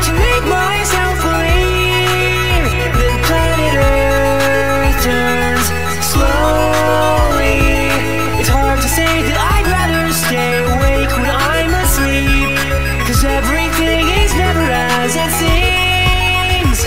to make myself believe that planet Earth turns slowly. It's hard to say that I'd rather stay awake when I'm asleep, 'cause everything is never as it seems.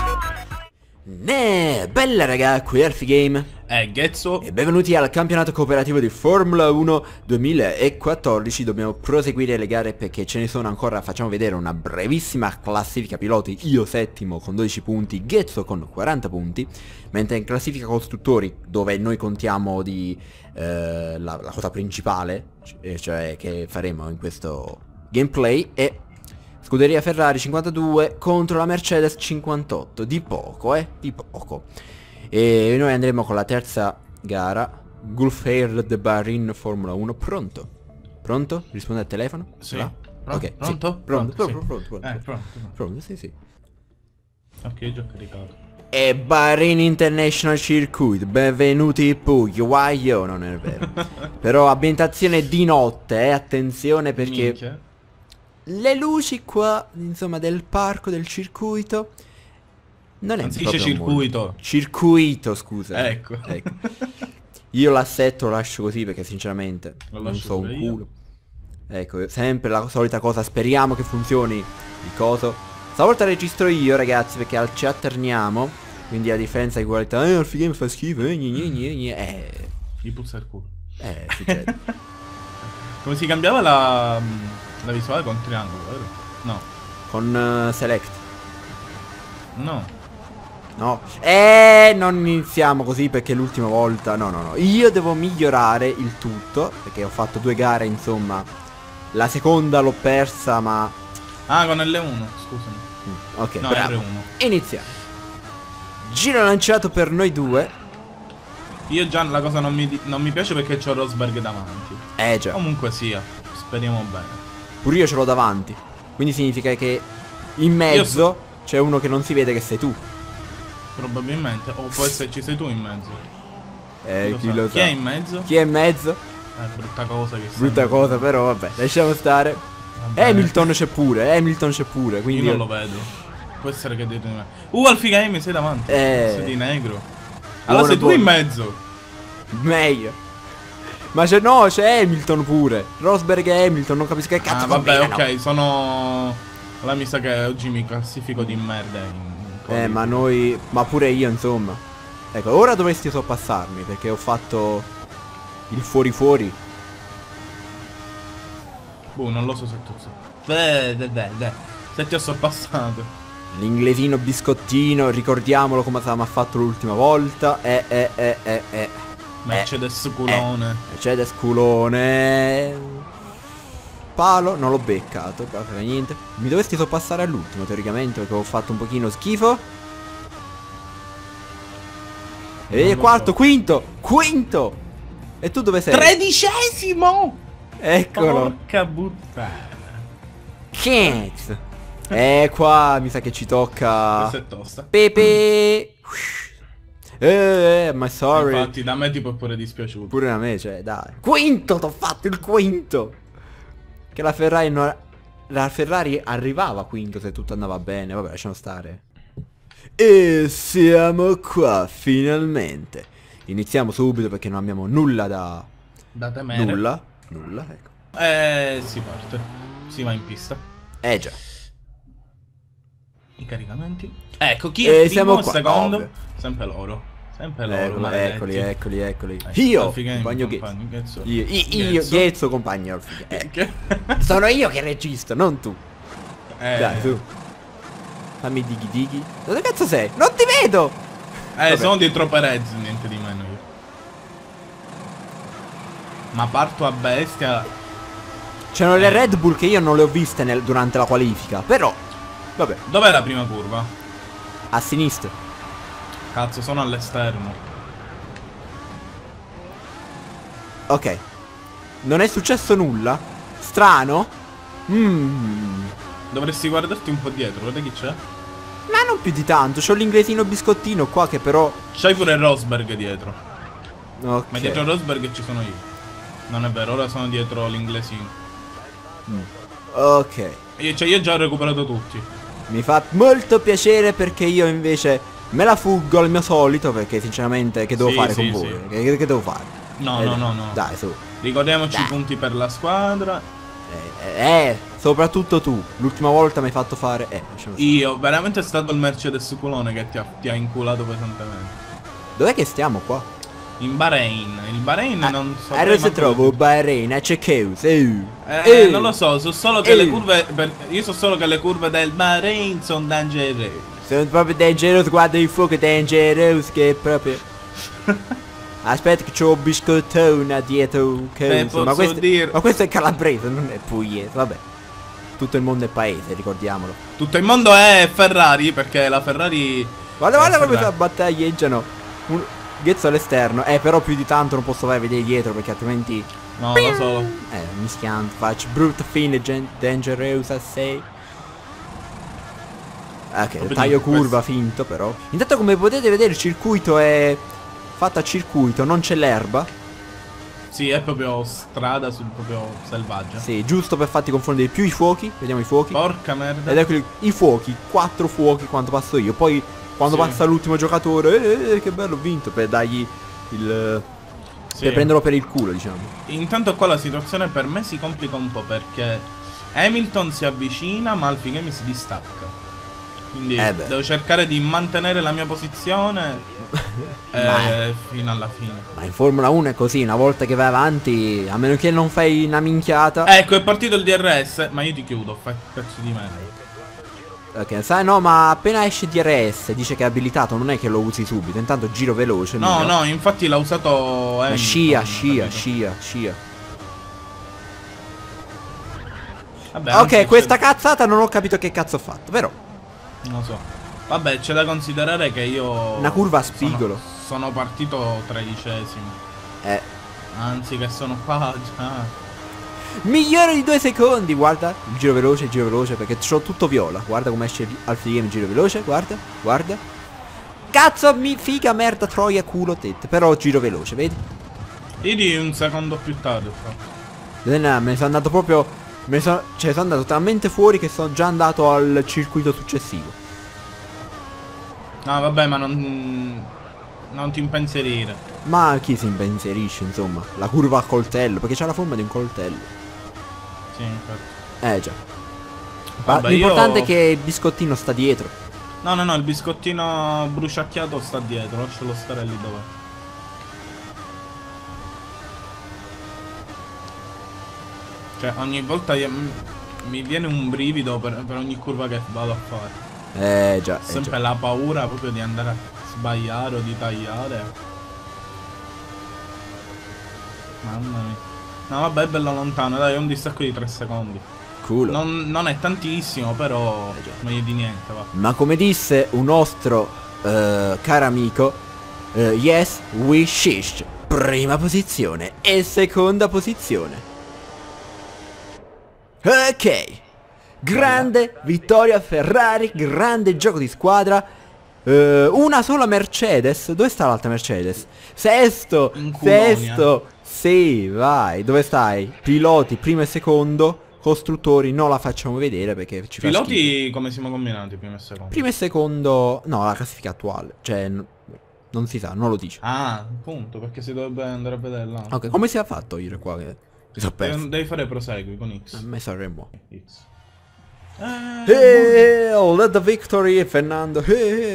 Bella raga, qui Alfie Game Ghezzo. e benvenuti al campionato cooperativo di Formula 1 2014. Dobbiamo proseguire le gare perché ce ne sono ancora. Facciamo vedere una brevissima classifica piloti. Io settimo con 12 punti, Ghezzo con 40 punti. Mentre in classifica costruttori, dove noi contiamo di la cosa principale, cioè che faremo in questo gameplay, è Scuderia Ferrari 52 contro la Mercedes 58. Di poco, di poco. E noi andremo con la terza gara, Gulf Air de Bahrain Formula 1. Pronto? Pronto? Risponde al telefono? Sì. Va? Ok, Pronto? sì. Pronto? Sì. Pronto. Pronto, sì, sì. Ok, già caricato. E Bahrain International Circuit, benvenuti Pugli, guaio, non è vero. Però ambientazione di notte, attenzione perché Minchia. le luci qua, insomma, del parco, del circuito, non è Non si dice proprio circuito. molto. Circuito, scusa. Ecco. Io l'assetto lo lascio così perché sinceramente Lo non lascio so un pure io. culo. Ecco, sempre la solita cosa, speriamo che funzioni il coso. Stavolta registro io ragazzi perché ci alterniamo, quindi a differenza di qualità, Alfie Game fa schifo, Gli puzza il culo. succede. Come si cambiava la visuale con triangolo, vero? No. Con Select. No. No, non iniziamo così perché l'ultima volta, no, io devo migliorare il tutto, perché ho fatto 2 gare insomma. La seconda l'ho persa ma... Ah, con L1, scusami. Ok, No, bravo. R1. Iniziamo. Giro lanciato per noi due. Io già la cosa non mi piace perché c'ho Rosberg davanti. Già, Comunque sia, speriamo bene. pure io ce l'ho davanti. Quindi significa che in mezzo c'è uno che non si vede che sei tu. Probabilmente. O può esserci sei tu in mezzo. Chi lo sa. Chi è in mezzo? Chi è in mezzo? Brutta cosa che Brutta sembra. cosa però vabbè, lasciamo stare. Vabbè. Hamilton c'è pure, quindi Io non lo vedo. Può essere che dietro di me. Alfie Game sei davanti. Sei di negro. Allora sei tu in mezzo. meglio. Ma c'è Hamilton pure. Rosberg e Hamilton, non capisco che cazzo Vabbè, combinano. ok, sono... Allora mi sa che oggi mi classifico di merda Ma noi... Ma pure io insomma. Ecco, ora dovresti sorpassarmi perché ho fatto il fuori. Boh, non lo so se tu se ti ho sorpassato. L'inglesino biscottino, ricordiamolo come avevamo fatto l'ultima volta. Mercedes culone. Mercedes culone. Palo, non l'ho beccato, però per niente. Mi dovresti sorpassare all'ultimo teoricamente perché ho fatto un pochino schifo. E lo quarto, so. quinto. E tu dove sei? 13°! Eccolo. Porca puttana. Cazzo. Qua mi sa che ci tocca Questa è tosta. Pepe. Ma sorry. Infatti da me ti può pure dispiaciuto. Pure a me, cioè, dai. Quinto, t'ho fatto il quinto. Che la Ferrari non... La Ferrari arrivava quinto se tutto andava bene. Vabbè, lasciamo stare. E siamo qua, finalmente. Iniziamo subito perché non abbiamo nulla da... Da temere. Nulla, ecco. Si parte. Si va in pista. Già. I caricamenti. Ecco, chi è il siamo primo, qua, secondo? ovvio. Sempre loro. Sempre loro, maledetti. Eccoli. Ecco, Io, Alfie Game, compagno compagno Ghezzo. Ghezzo. Io, Ghezzo, compagno Alfie. Che? Sono io che registro, non tu. Dai, tu. Eh, Fammi dighi. Dove cazzo sei? Non ti vedo! Vabbè. sono dietro Perez, niente di meno io. Ma parto a bestia. C'erano le Red Bull che io non le ho viste durante la qualifica. Però, vabbè, Dov'è la prima curva? a sinistra. Cazzo, sono all'esterno. Ok. Non è successo nulla? Strano? Dovresti guardarti un po' dietro, guarda chi c'è. Ma non più di tanto, c'ho l'inglesino biscottino qua che però... C'hai pure Rosberg dietro. Ok. Ma dietro Rosberg ci sono io. Non è vero, ora sono dietro l'inglesino. Ok. Io già ho recuperato tutti. Mi fa molto piacere perché io invece me la fuggo al mio solito, perché sinceramente che devo fare con voi? Che devo fare? No. Dai, su. Ricordiamoci i punti per la squadra. Soprattutto tu. L'ultima volta mi hai fatto fare... Io, veramente è stato il Mercedes culone che ti ha inculato pesantemente. Dov'è che stiamo qua? In Bahrain. Il Bahrain non so. Dove si trova Bahrain? C'è Chaos. Non lo so, so solo che le curve. Io so solo che le curve del Bahrain sono dangerose. Sono proprio dangerose, guarda il fuoco dangerous che è proprio. Aspetta che c'ho un biscottone dietro. Ma questo è calabrese, non è pugliese, vabbè. Tutto il mondo è paese, ricordiamolo. Tutto il mondo è Ferrari, perché la Ferrari... Guarda come si battaglieggiano. Ghezzo all'esterno. Però più di tanto non posso fare vedere dietro, perché altrimenti... No, lo so. Mischiante, faccio brutta fine, dangerous a 6. Ok, taglio curva finto però. Intanto come potete vedere il circuito è fatto a circuito, non c'è l'erba. Sì, è proprio strada proprio selvaggia. Sì, giusto per farti confondere più i fuochi. Vediamo i fuochi. Porca merda. Ed ecco i fuochi, 4 fuochi quando passo io. Poi quando passa l'ultimo giocatore, che bello, ho vinto, per dargli il... per prenderlo per il culo, diciamo. Intanto qua la situazione per me si complica un po', perché Hamilton si avvicina ma Alfie Game si distacca. Quindi devo cercare di mantenere la mia posizione fino alla fine. Ma in Formula 1 è così, una volta che vai avanti, a meno che non fai una minchiata. Ecco, è partito il DRS, ma io ti chiudo, fai pezzo di me. Ok, sai, no, ma appena esce DRS dice che è abilitato, non è che lo usi subito, intanto giro veloce. No, infatti l'ha usato scia. Vabbè, ok, questa cazzata non ho capito che cazzo ho fatto, però non lo so. Vabbè, c'è da considerare che io... Una curva a spigolo. Sono partito 13esimo. Anzi che sono qua già. Migliore di 2 secondi, guarda. Il giro veloce, perché c'ho tutto viola. Guarda come esce Alfie Game, giro veloce, guarda. Cazzo, figa, merda, troia, culo, tette. Però giro veloce, vedi? Io di un secondo più tardi ho fatto. Me ne sono andato proprio... sono andato talmente fuori che sono già andato al circuito successivo. No vabbè, ma non ti impensierire. Ma chi si impensierisce, insomma? La curva a coltello, perché c'ha la forma di un coltello. Sì, infatti. Già. Vabbè, l'importante è che il biscottino sta dietro. No, il biscottino bruciacchiato sta dietro. Lascialo stare lì dov'è. Cioè ogni volta mi viene un brivido per ogni curva che vado a fare. Già. Sempre la paura proprio di andare a sbagliare o di tagliare. Mamma mia. No vabbè, è bello lontano, dai, è un distacco di 3 secondi. Culo. Non è tantissimo, però meglio di niente, va. Ma come disse un nostro caro amico, yes, we shish. Prima posizione e seconda posizione. Ok, grande vittoria Ferrari, grande gioco di squadra. Una sola Mercedes. Dove sta l'altra Mercedes? Sesto. Sì, vai. Dove stai? Piloti primo e secondo. Costruttori non la facciamo vedere perché ci piloti fa schifo. Come siamo combinati primo e secondo? Primo e secondo. No, la classifica attuale. Cioè non si sa, non lo dice. Ah, appunto, perché si dovrebbe andare a vederla. Ok, come si è fatto io qua? Devi fare prosegui con X. A me saremmo X. Let the victory, Fernando.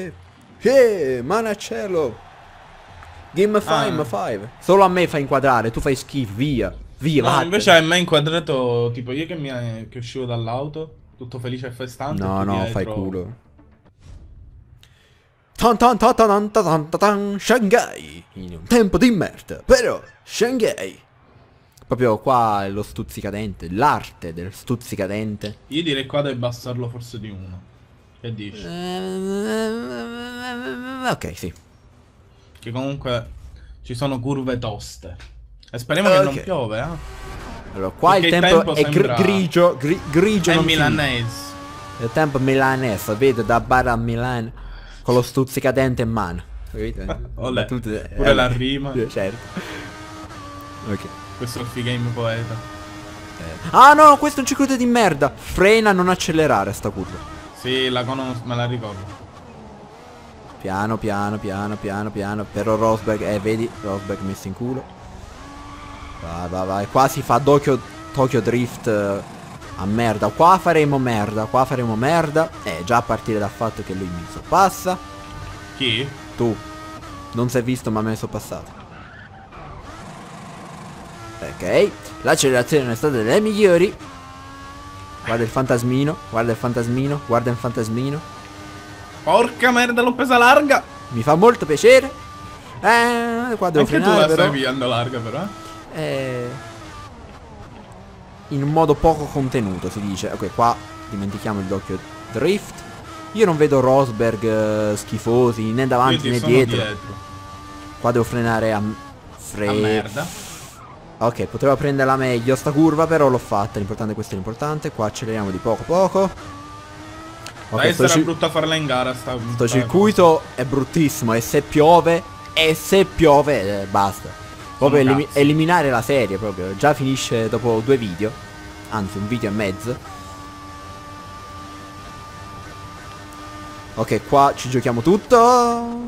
Manaccello. Game 5. Solo a me fa inquadrare, tu fai schifo, via. No, invece a me è inquadrato tipo io che uscivo dall'auto, tutto felice e festante. No, fai culo. Shanghai. In un tempo di merda, però Shanghai. Proprio qua è lo stuzzicadente, l'arte del stuzzicadente. Io direi qua devi abbassarlo forse di 1. Che dici? Ok, sì. Che comunque ci sono curve toste. E speriamo che non piove, Allora, qua perché il tempo è grigio, grigio. È milanese. Il tempo milanese, vedo da bar a Milano con lo stuzzicadente in mano. Pure la rima. Certo. Ok. Questo è il Game poeta. Ah no, questo è un circuito di merda. Frena, non accelerare sta curva. Sì, Sì, la conosco, me la ricordo. Piano, piano, piano, piano, piano. Però Rosberg, vedi, Rosberg messo in culo. Vai, vai, vai. Qua si fa Tokyo Drift a merda. Qua faremo merda, qua faremo merda. Già a partire dal fatto che lui mi sorpassa. Chi? Tu. Non si è visto ma me ne sono passato. Ok. L'accelerazione non è stata delle migliori. Guarda il fantasmino, guarda il fantasmino, guarda il fantasmino. Porca merda, l'ho presa larga. Mi fa molto piacere. Qua devo Anche frenare, tu la però. stai pigliando larga però. In un modo poco contenuto si dice. Ok, qua dimentichiamo il doppio drift. Io non vedo Rosberg schifosi né davanti né dietro. Qua devo frenare a merda. Ok, potevo prenderla meglio sta curva, però l'ho fatta. L'importante, questo è l'importante. Qua acceleriamo di poco poco. Ok, sarà brutta farla in gara sto circuito è bruttissimo. E se piove basta. Proprio eliminare la serie proprio. Già finisce dopo 2 video. Anzi, un video e mezzo. Ok, qua ci giochiamo tutto.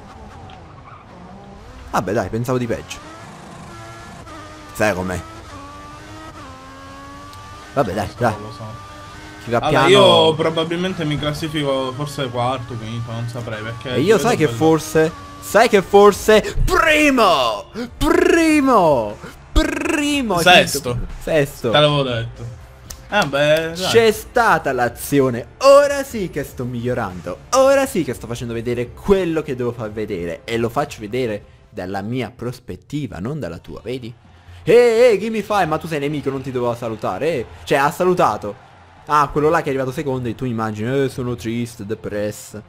Vabbè dai, pensavo di peggio. Sai com'è? Vabbè dai, dai. Lo so. Chi va allora, piano... io probabilmente mi classifico forse quarto, quinto, non saprei perché... E io sai che forse... Sai che forse... Primo! Sesto. Sesto. Te l'avevo detto. Beh, c'è stata l'azione. Ora sì che sto migliorando. Ora sì che sto facendo vedere quello che devo far vedere. E lo faccio vedere dalla mia prospettiva, non dalla tua, vedi? Che mi fai? Ma tu sei nemico, non ti dovevo salutare. Cioè, ha salutato. Ah, quello là che è arrivato secondo e tu immagini, sono triste, depresso.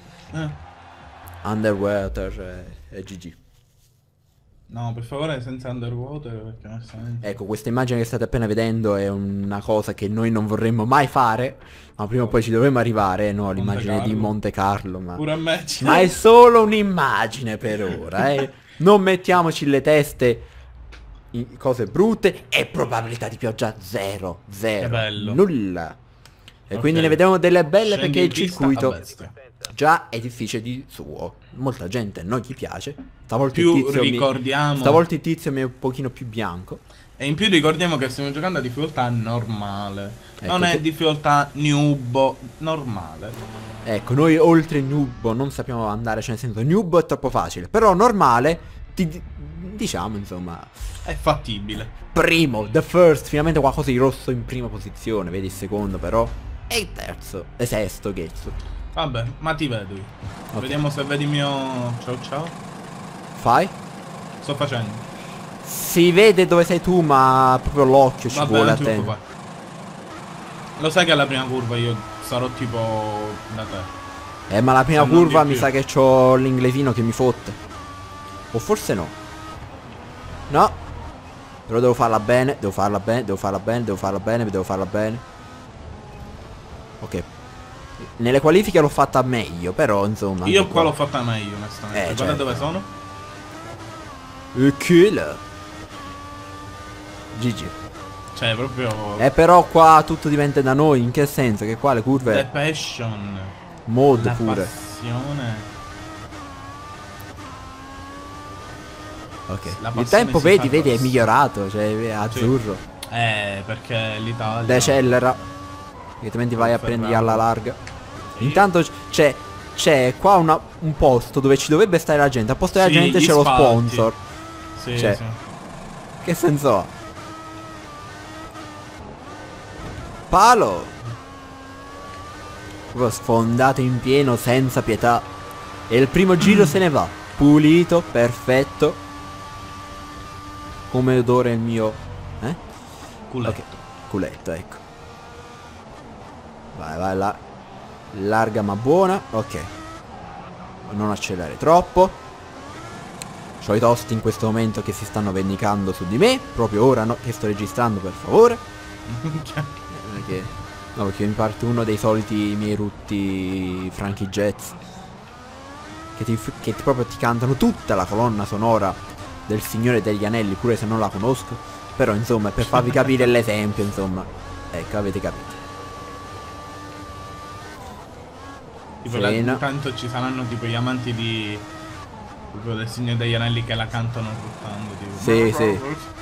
Underwater e GG. No, per favore senza underwater perché onestamente... Ecco, questa immagine che state appena vedendo è una cosa che noi non vorremmo mai fare. Ma prima o poi ci dovremmo arrivare, no? L'immagine di Monte Carlo. Pure a me. Ma è solo un'immagine per ora, Non mettiamoci le teste in cose brutte. E probabilità di pioggia 0. Che bello. Nulla. E quindi ne vediamo delle belle. Scendi perché in il pista circuito a bestia. già è difficile di suo. Molta gente non gli piace. Stavolta Più il tizio ricordiamo... stavolta il tizio mi è un pochino più bianco. E in più ricordiamo che stiamo giocando a difficoltà normale. Ecco, non è difficoltà noob, normale. Ecco, noi oltre noob non sappiamo andare, cioè nel senso noob è troppo facile. Però normale, diciamo insomma... È fattibile. Primo, the first, finalmente qualcosa di rosso in prima posizione. Vedi il secondo però. E il terzo, e sesto, Ghezzo. Vabbè, ma ti vedo io. Okay. Vediamo se vedi il mio... Ciao. Fai? Sto facendo. Si vede dove sei tu, ma proprio l'occhio ci vuole attento. Lo sai che alla prima curva io sarò tipo da te. Ma la prima curva mi sa che c'ho l'inglesino che mi fotte. O forse no. No. Però devo farla bene, devo farla bene, devo farla bene, devo farla bene, devo farla bene. Ok. Nelle qualifiche l'ho fatta meglio, però insomma. Io qua l'ho fatta meglio, onestamente. Guarda certo. dove sono. Kill. GG. Cioè proprio... però qua tutto dipende da noi. In che senso? Che qua le curve... The passion. Mod la pure. Passione. Ok. La Il tempo vedi è passione. migliorato. Cioè è azzurro. Perché l'Italia... Decelera. Altrimenti vai a prendi alla larga. Intanto c'è qua un posto dove ci dovrebbe stare la gente. A posto della gente c'è lo sponsor. Sì, cioè, sì. che senso ha? Palo. Proprio sfondato in pieno senza pietà. E il primo giro se ne va. Pulito, perfetto. Come odore il mio... Culetto. Okay. Culetto, ecco. Vai là. Larga ma buona. Ok. Non accelerare troppo. C'ho i tosti in questo momento che si stanno vendicando su di me. Proprio ora che sto registrando, per favore. Perché mi parte uno dei soliti miei rutti Frankie Jazz che proprio ti cantano tutta la colonna sonora del Signore degli Anelli, pure se non la conosco. Però insomma, per farvi capire l'esempio, insomma. Ecco, avete capito. Tipo accanto ci saranno tipo gli amanti di... Tipo del Signore degli Anelli che la cantano urlando tipo. Sì, sì.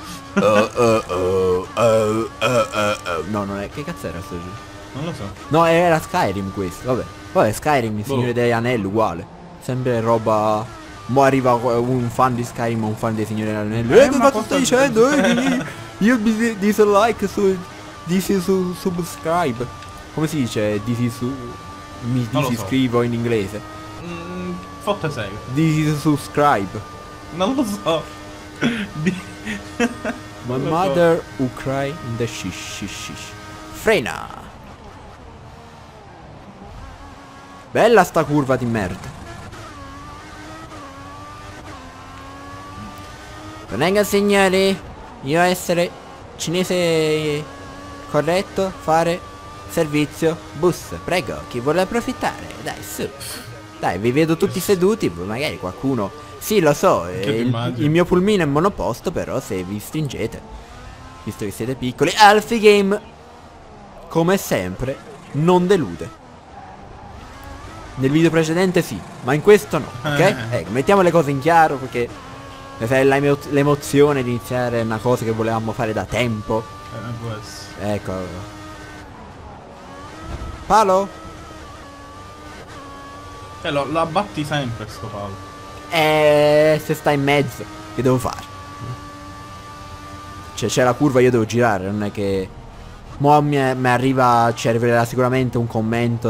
No, non è... Che cazzo era sto gioco? Non lo so. No, era Skyrim questo, vabbè, Skyrim, il Signore degli Anelli, uguale. Sempre roba... Mo' arriva un fan di Skyrim o un fan dei Signori degli Anelli. Che cazzo stai dicendo? Io dislike su... subscribe. Come si dice? Mi disiscrivo in inglese. Fotte serio. Subscribe. Non lo so. My mother who cry in the shish. Frena. Bella sta curva di merda. Venga signori, io essere cinese corretto, fare servizio bus. Prego, chi vuole approfittare? Dai, su. Dai, vi vedo tutti seduti, magari qualcuno... Sì, lo so, il mio pulmino è monoposto, però se vi stringete, visto che siete piccoli... Alfie Game, come sempre, non delude. Nel video precedente sì, ma in questo no, ok? Ecco, mettiamo le cose in chiaro perché l'emozione di iniziare una cosa che volevamo fare da tempo. Ecco. Palo? Lo abbatti sempre sto palo. Se sta in mezzo, che devo fare? Cioè c'è la curva, io devo girare, non è che... Mo' ci arriverà sicuramente un commento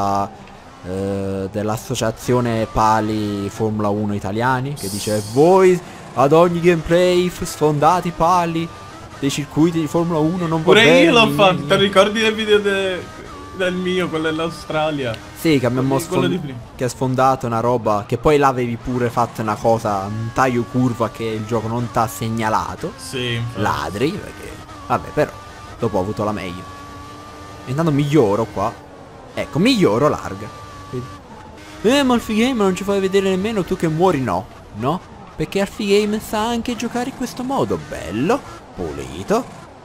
dell'associazione Pali Formula 1 Italiani che dice: voi ad ogni gameplay sfondate i pali dei circuiti di Formula 1 non va bene. Pure io l'ho fatto, ti ricordi del video del mio, quello dell'Australia? Sì, che abbiamo che ha sfondato una roba che poi l'avevi pure fatto una cosa, un taglio curva che il gioco non t'ha segnalato. Sì, infatti. Ladri, perché vabbè, però dopo ho avuto la meglio. E intanto miglioro qua. Ecco, miglioro larga. Ma Alfie Game non ci fai vedere nemmeno tu che muori. No, no, perché Alfie Game sa anche giocare in questo modo. Bello, pulito,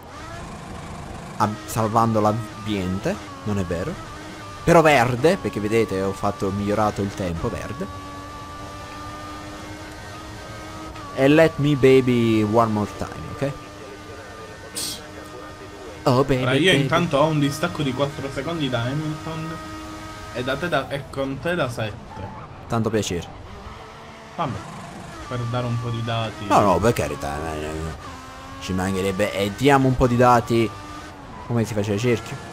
salvando l'ambiente. Non è vero, però verde, perché vedete ho migliorato il tempo. Verde. E let me baby one more time, ok? Oh baby, allora, io intanto ho un distacco di 4 secondi da Hamilton e con te da 7. Tanto piacere. Vabbè, per dare un po' di dati. No, per carità, ci mancherebbe. E diamo un po' di dati. Come si faceva cerchio?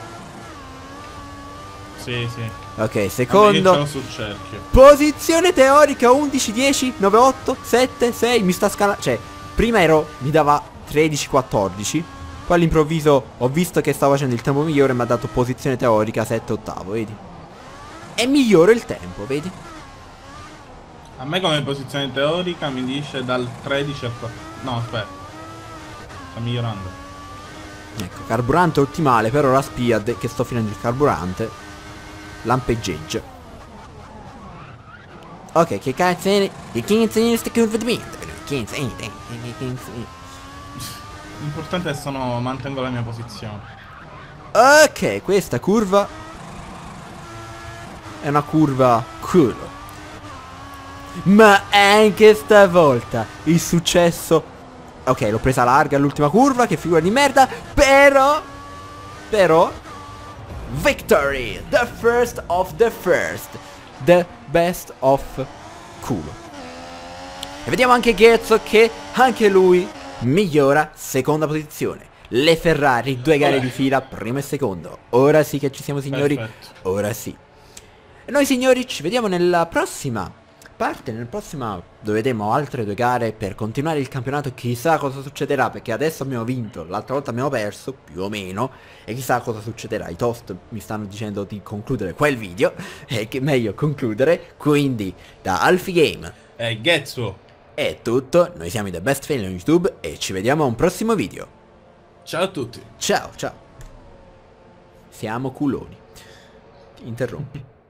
Sì. Ok, secondo. Io sul cerchio. Posizione teorica 11, 10, 9, 8, 7, 6. Mi sta scalando. Cioè, prima mi dava 13, 14. Poi all'improvviso ho visto che stavo facendo il tempo migliore e mi ha dato posizione teorica 7, ottavo, vedi? E miglioro il tempo, vedi? A me come posizione teorica mi dice dal 13 al 4. No, aspetta. Sta migliorando. Ecco, carburante ottimale, però la spia che sto finendo il carburante lampeggia. Ok, che cazzo è? L'importante è che mantengo la mia posizione. Ok, questa curva è una curva cool. Ma anche stavolta il successo... Ok, l'ho presa larga all'ultima curva, che figura di merda. Però victory, the first of the first, the best of culo. E vediamo anche Ghezzo che anche lui migliora seconda posizione. Le Ferrari 2 gare di fila, primo e secondo. Ora sì che ci siamo, signori. Perfetto. Ora sì. E noi signori ci vediamo nella prossima parte, nel prossimo dove vedremo altre 2 gare per continuare il campionato. Chissà cosa succederà, perché adesso abbiamo vinto, l'altra volta abbiamo perso, più o meno. E chissà cosa succederà. I toast mi stanno dicendo di concludere quel video, e che meglio concludere. Quindi da Alfie Game e Ghezzo è tutto. Noi siamo i The Best Fail on YouTube e ci vediamo a un prossimo video. Ciao a tutti. Ciao. Siamo culoni. Interrompi.